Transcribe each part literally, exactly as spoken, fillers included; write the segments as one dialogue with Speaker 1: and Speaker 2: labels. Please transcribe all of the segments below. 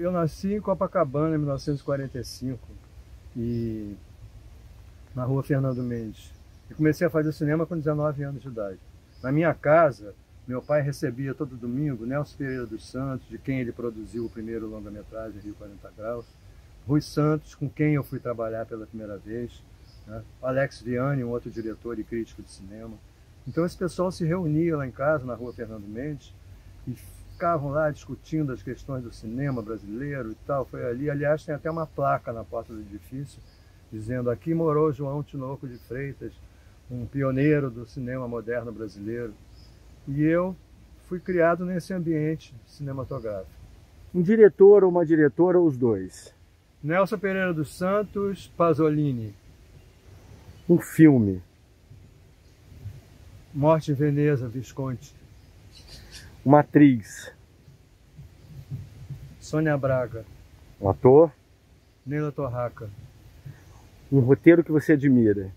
Speaker 1: Eu nasci em Copacabana em mil novecentos e quarenta e cinco, e na rua Fernando Mendes. E comecei a fazer cinema com dezenove anos de idade. Na minha casa, meu pai recebia todo domingo Nelson Pereira dos Santos, de quem ele produziu o primeiro longa-metragem, Rio quarenta Graus, Rui Santos, com quem eu fui trabalhar pela primeira vez, né? Alex Vianney, um outro diretor e crítico de cinema. Então esse pessoal se reunia lá em casa, na rua Fernando Mendes, e ficavam lá discutindo as questões do cinema brasileiro e tal. Foi ali, aliás, tem até uma placa na porta do edifício, dizendo: aqui morou João Tinoco de Freitas, um pioneiro do cinema moderno brasileiro. E eu fui criado nesse ambiente cinematográfico.
Speaker 2: Um diretor ou uma diretora, ou os dois?
Speaker 1: Nelson Pereira dos Santos, Pasolini.
Speaker 2: Um filme?
Speaker 1: Morte em Veneza, Visconti.
Speaker 2: Uma atriz?
Speaker 1: Sônia Braga.
Speaker 2: Um ator?
Speaker 1: Neila Torraca.
Speaker 2: Um roteiro que você admira?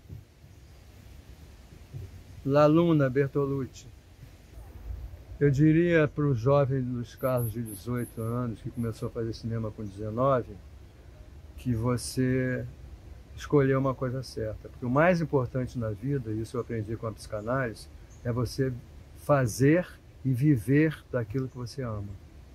Speaker 1: La Luna, Bertolucci. Eu diria para o jovem Luiz Carlos, de dezoito anos, que começou a fazer cinema com dezenove, que você escolheu uma coisa certa. Porque o mais importante na vida, e isso eu aprendi com a psicanálise, é você fazer e viver daquilo que você ama.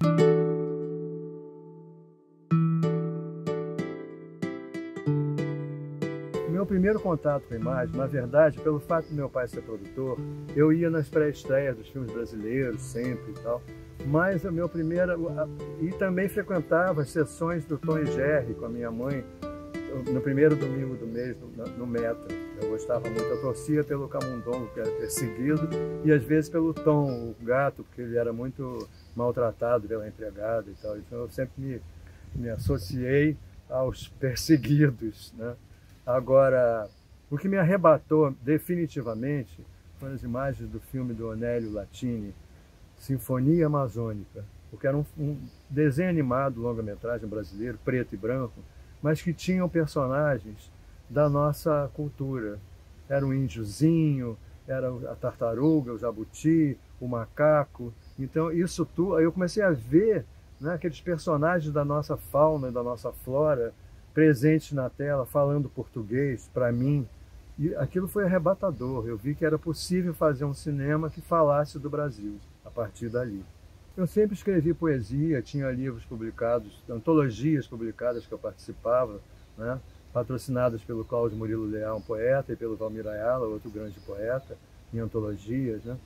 Speaker 1: Meu primeiro contato com a imagem, na verdade, pelo fato de meu pai ser produtor, eu ia nas pré-estreias dos filmes brasileiros, sempre e tal, mas a meu primeira... E também frequentava as sessões do Tom e Jerry com a minha mãe, no primeiro domingo do mês, no, no Metro. Eu gostava muito, eu torcia pelo Camundongo, que era perseguido, e às vezes pelo Tom, o gato, porque ele era muito maltratado pela empregada e tal. Então eu sempre me, me associei aos perseguidos, né? Agora, o que me arrebatou definitivamente foram as imagens do filme do Onélio Latini, Sinfonia Amazônica, porque era um, um desenho animado, longa-metragem brasileiro, preto e branco, mas que tinham personagens da nossa cultura. Era o índiozinho, era a tartaruga, o jabuti, o macaco. Então, isso tudo, aí eu comecei a ver, né, aqueles personagens da nossa fauna e da nossa flora presentes na tela, falando português para mim. E aquilo foi arrebatador. Eu vi que era possível fazer um cinema que falasse do Brasil a partir dali. Eu sempre escrevi poesia, tinha livros publicados, antologias publicadas que eu participava, né, patrocinadas pelo Cláudio Murilo Leal, um poeta, e pelo Valmir Ayala, outro grande poeta, em antologias, né,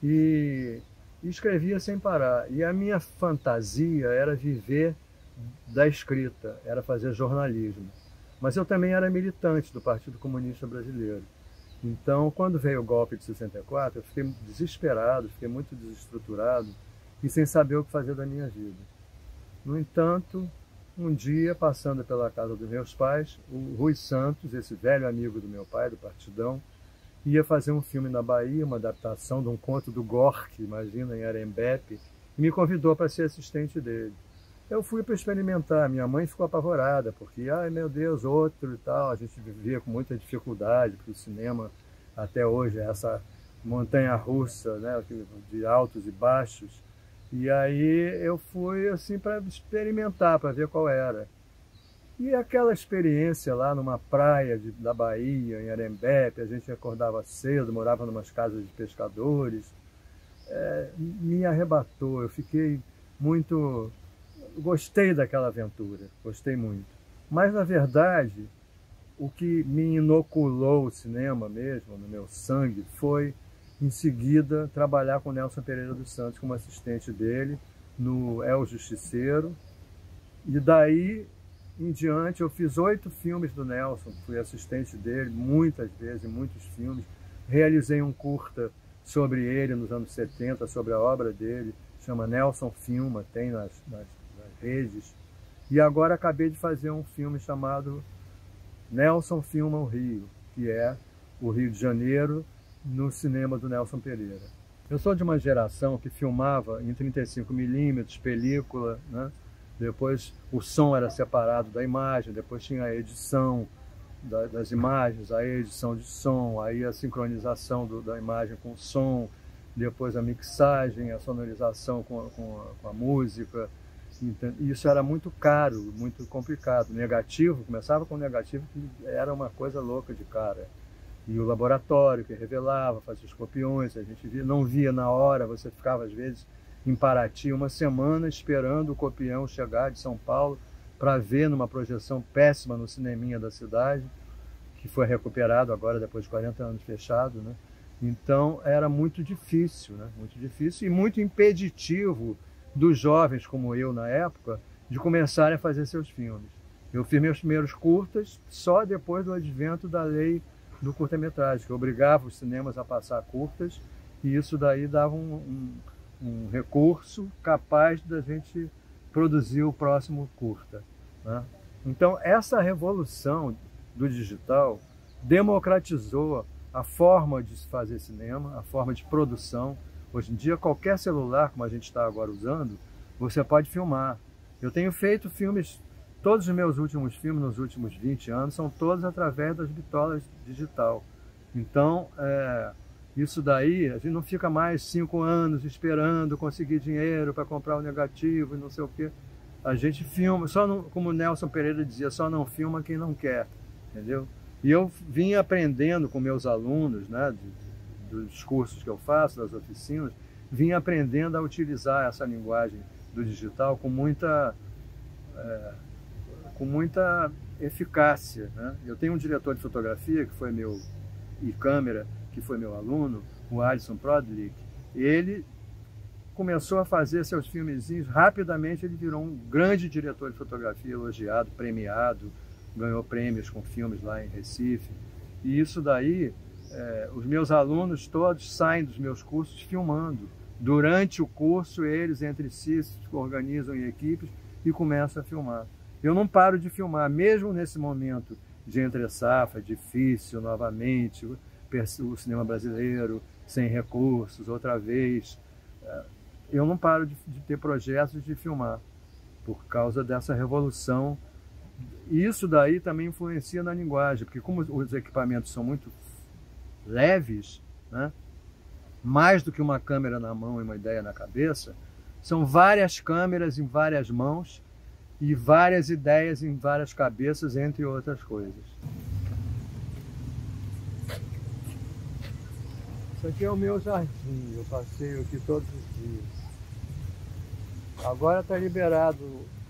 Speaker 1: e, e escrevia sem parar. E a minha fantasia era viver da escrita, era fazer jornalismo. Mas eu também era militante do Partido Comunista Brasileiro. Então, quando veio o golpe de sessenta e quatro, eu fiquei desesperado, fiquei muito desestruturado e sem saber o que fazer da minha vida. No entanto, um dia, passando pela casa dos meus pais, o Rui Santos, esse velho amigo do meu pai, do Partidão, ia fazer um filme na Bahia, uma adaptação de um conto do Gorky, imagina, em Arembepe, e me convidou para ser assistente dele. Eu fui para experimentar, minha mãe ficou apavorada, porque, ai meu Deus, outro e tal, a gente vivia com muita dificuldade, porque o cinema até hoje é essa montanha-russa, né, de altos e baixos. E aí eu fui assim para experimentar, para ver qual era. E aquela experiência lá numa praia de, da Bahia, em Arembepe, a gente acordava cedo, morava em umas casas de pescadores, é, me arrebatou, eu fiquei muito... Gostei daquela aventura, gostei muito. Mas, na verdade, o que me inoculou o cinema mesmo, no meu sangue, foi, em seguida, trabalhar com Nelson Pereira dos Santos como assistente dele, no El Justiceiro. E daí em diante, eu fiz oito filmes do Nelson, fui assistente dele muitas vezes, em muitos filmes. Realizei um curta sobre ele nos anos setenta, sobre a obra dele, chama Nelson Filma, tem nas, nas redes, e agora acabei de fazer um filme chamado Nelson Filma o Rio, que é o Rio de Janeiro no cinema do Nelson Pereira. Eu sou de uma geração que filmava em trinta e cinco milímetros, película, né? Depois o som era separado da imagem, depois tinha a edição da, das imagens, a edição de som, aí a sincronização do, da imagem com o som, depois a mixagem, a sonorização com a, com a, com a música. Então, isso era muito caro, muito complicado. Negativo, começava com negativo, que era uma coisa louca de cara. E o laboratório que revelava, fazia os copiões, a gente via, não via na hora, você ficava às vezes em Paraty uma semana esperando o copião chegar de São Paulo para ver numa projeção péssima no cineminha da cidade, que foi recuperado agora depois de quarenta anos fechado, né? Então era muito difícil, né? Muito difícil e muito impeditivo dos jovens como eu na época de começarem a fazer seus filmes. Eu fiz meus primeiros curtas só depois do advento da lei do curta-metragem, que obrigava os cinemas a passar curtas, e isso daí dava um, um, um recurso capaz da gente produzir o próximo curta, né? Então essa revolução do digital democratizou a forma de se fazer cinema, a forma de produção. Hoje em dia, qualquer celular, como a gente está agora usando, você pode filmar. Eu tenho feito filmes, todos os meus últimos filmes, nos últimos vinte anos, são todos através das bitolas digital. Então, é, isso daí, a gente não fica mais cinco anos esperando conseguir dinheiro para comprar o negativo e não sei o quê. A gente filma, só não, como o Nelson Pereira dizia, só não filma quem não quer, entendeu? E eu vim aprendendo com meus alunos, né, de, dos cursos que eu faço, das oficinas, vim aprendendo a utilizar essa linguagem do digital com muita, é, com muita eficácia, né? Eu tenho um diretor de fotografia que foi meu, e câmera, que foi meu aluno, o Alisson Prodlik. Ele começou a fazer seus filmezinhos, rapidamente ele virou um grande diretor de fotografia, elogiado, premiado, ganhou prêmios com filmes lá em Recife. E isso daí, é, os meus alunos todos saem dos meus cursos filmando. Durante o curso, eles entre si se organizam em equipes e começam a filmar. Eu não paro de filmar, mesmo nesse momento de entre-safra, difícil novamente, o cinema brasileiro sem recursos, outra vez. Eu não paro de, de ter projetos de filmar, por causa dessa revolução. E isso daí também influencia na linguagem, porque como os equipamentos são muito leves, né? Mais do que uma câmera na mão e uma ideia na cabeça, são várias câmeras em várias mãos e várias ideias em várias cabeças, entre outras coisas. Isso aqui é o meu jardim, eu passeio aqui todos os dias. Agora está liberado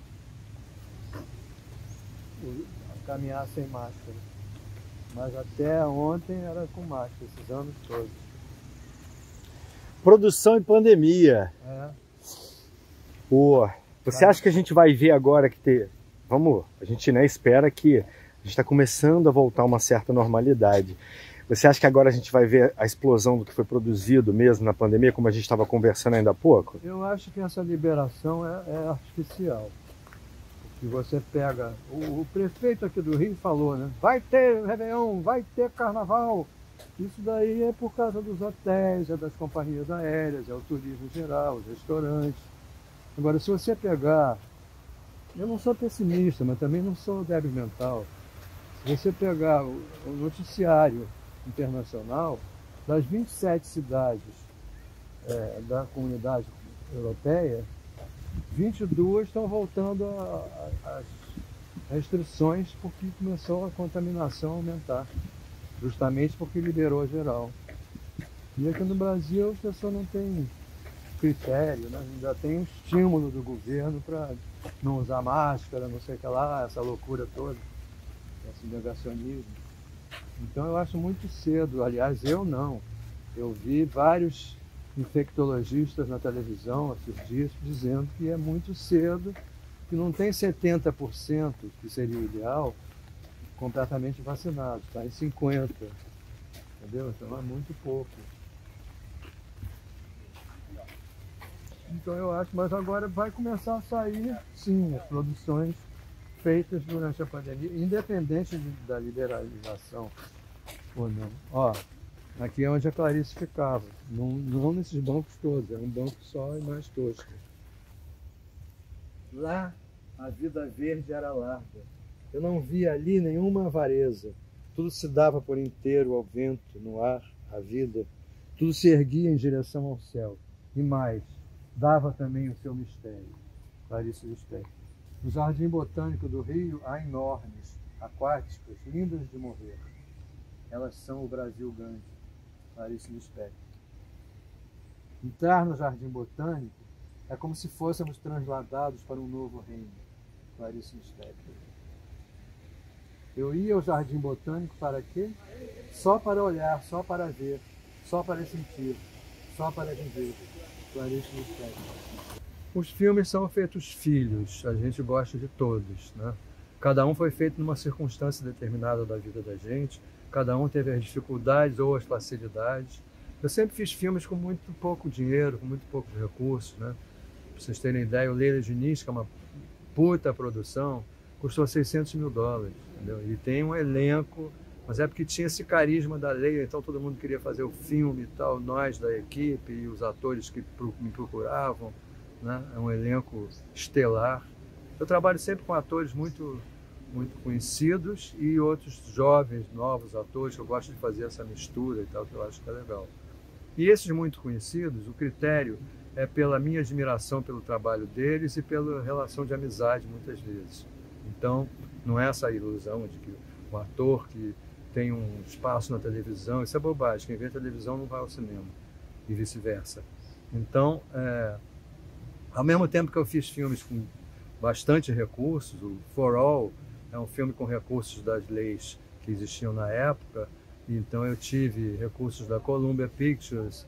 Speaker 1: caminhar sem máscara, mas até ontem era com máscara, esses anos todos.
Speaker 2: Produção e pandemia.
Speaker 1: É.
Speaker 2: Pô, você acha que a gente vai ver agora que ter... Vamos, a gente, né, espera que a gente está começando a voltar a uma certa normalidade. Você acha que agora a gente vai ver a explosão do que foi produzido mesmo na pandemia, como a gente estava conversando ainda há pouco?
Speaker 1: Eu acho que essa liberação é, é artificial. Que você pega, o, o prefeito aqui do Rio falou, né? Vai ter Réveillon, vai ter Carnaval. Isso daí é por causa dos hotéis, é das companhias aéreas, é o turismo geral, os restaurantes. Agora, se você pegar, eu não sou pessimista, mas também não sou débil mental. Se você pegar o, o noticiário internacional, das vinte e sete cidades é, da comunidade europeia, vinte e duas estão voltando às restrições porque começou a contaminação a aumentar, justamente porque liberou geral. E aqui no Brasil as pessoas não têm critério, né? Ainda tem um estímulo do governo para não usar máscara, não sei o que lá, essa loucura toda, esse negacionismo. Então eu acho muito cedo, aliás eu não, eu vi vários infectologistas na televisão esses dias dizendo que é muito cedo, que não tem setenta por cento, que seria o ideal, completamente vacinado, está em cinquenta por cento, entendeu? Então é muito pouco. Então eu acho, mas agora vai começar a sair, sim, as produções feitas durante a pandemia, independente de, da liberalização ou não. Ó, aqui é onde a Clarice ficava, não, não nesses bancos todos, era um banco só e mais tosco. Lá, a vida verde era larga. Eu não via ali nenhuma avareza. Tudo se dava por inteiro ao vento, no ar, à vida. Tudo se erguia em direção ao céu. E mais, dava também o seu mistério. Clarice Lispector. No Jardim Botânico do Rio há enormes, aquáticas, lindas de morrer. Elas são o Brasil Gandhi. Clarice Lispector. Entrar no Jardim Botânico é como se fôssemos transladados para um novo reino. Clarice Lispector. Eu ia ao Jardim Botânico para quê? Só para olhar, só para ver, só para sentir, só para viver. Clarice Lispector. Os filmes são feitos filhos, a gente gosta de todos, né? Cada um foi feito numa circunstância determinada da vida da gente, cada um teve as dificuldades ou as facilidades. Eu sempre fiz filmes com muito pouco dinheiro, com muito poucos recursos, né? Pra vocês terem ideia, o Leila Diniz, que é uma puta produção, custou seiscentos mil dólares, entendeu? E tem um elenco, mas é porque tinha esse carisma da Leila, então todo mundo queria fazer o filme e tal, nós da equipe e os atores que me procuravam, né? É um elenco estelar. Eu trabalho sempre com atores muito, muito conhecidos e outros jovens, novos atores, que eu gosto de fazer essa mistura e tal, que eu acho que é legal. E esses muito conhecidos, o critério é pela minha admiração pelo trabalho deles e pela relação de amizade, muitas vezes. Então, não é essa ilusão de que o ator que tem um espaço na televisão, isso é bobagem, quem vê televisão não vai ao cinema, e vice-versa. Então, é, ao mesmo tempo que eu fiz filmes com bastante recursos, o For All é um filme com recursos das leis que existiam na época, então eu tive recursos da Columbia Pictures,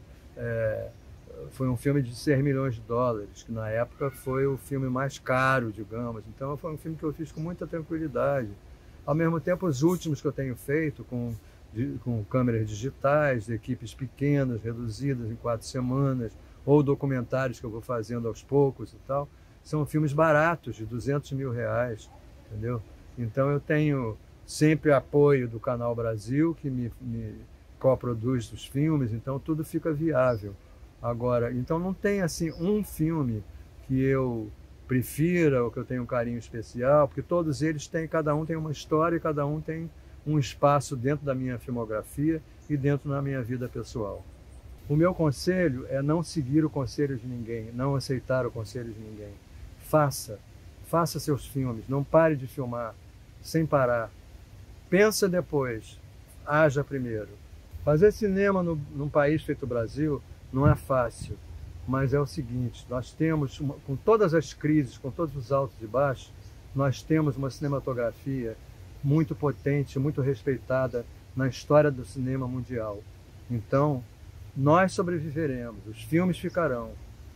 Speaker 1: é, foi um filme de seis milhões de dólares, que na época foi o filme mais caro, digamos, então foi um filme que eu fiz com muita tranquilidade. Ao mesmo tempo, os últimos que eu tenho feito com, com câmeras digitais, de equipes pequenas, reduzidas em quatro semanas, ou documentários que eu vou fazendo aos poucos e tal, são filmes baratos, de duzentos mil reais, entendeu? Então eu tenho sempre apoio do Canal Brasil, que me, me coproduz os filmes, então tudo fica viável. Agora, então não tem assim um filme que eu prefira ou que eu tenha um carinho especial, porque todos eles têm, cada um tem uma história e cada um tem um espaço dentro da minha filmografia e dentro da minha vida pessoal. O meu conselho é não seguir o conselho de ninguém, não aceitar o conselho de ninguém. Faça, faça seus filmes, não pare de filmar, sem parar. Pensa depois, haja primeiro. Fazer cinema no, num país feito Brasil não é fácil, mas é o seguinte, nós temos, uma, com todas as crises, com todos os altos e baixos, nós temos uma cinematografia muito potente, muito respeitada na história do cinema mundial. Então, nós sobreviveremos, os filmes ficarão.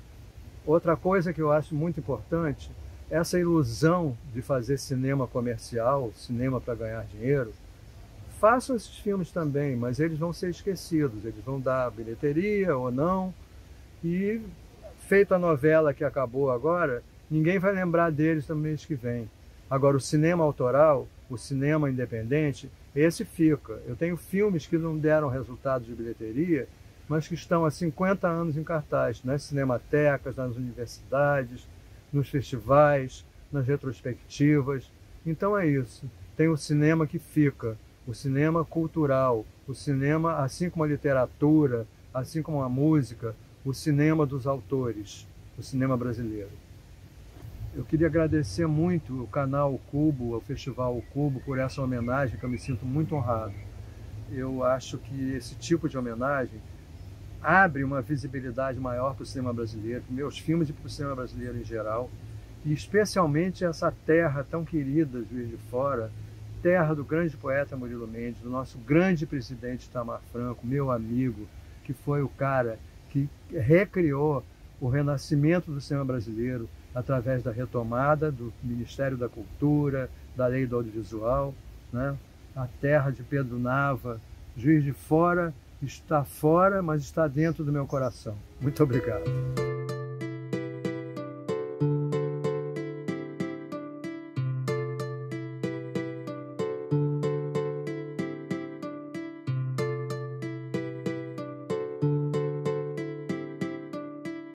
Speaker 1: Outra coisa que eu acho muito importante, essa ilusão de fazer cinema comercial, cinema para ganhar dinheiro, façam esses filmes também, mas eles vão ser esquecidos, eles vão dar bilheteria ou não, e feita a novela que acabou agora, ninguém vai lembrar deles no mês que vem. Agora, o cinema autoral, o cinema independente, esse fica. Eu tenho filmes que não deram resultado de bilheteria, mas que estão há cinquenta anos em cartaz, nas cinematecas, nas universidades, nos festivais, nas retrospectivas. Então é isso. Tem o cinema que fica, o cinema cultural, o cinema, assim como a literatura, assim como a música, o cinema dos autores, o cinema brasileiro. Eu queria agradecer muito o canal O Cubo, o Festival O Cubo, por essa homenagem, que eu me sinto muito honrado. Eu acho que esse tipo de homenagem abre uma visibilidade maior para o cinema brasileiro, para meus filmes e para o cinema brasileiro em geral, e especialmente essa terra tão querida, Juiz de Fora, terra do grande poeta Murilo Mendes, do nosso grande presidente Itamar Franco, meu amigo, que foi o cara que recriou o renascimento do cinema brasileiro através da retomada do Ministério da Cultura, da Lei do Audiovisual, né? A terra de Pedro Nava, Juiz de Fora, está fora, mas está dentro do meu coração. Muito obrigado.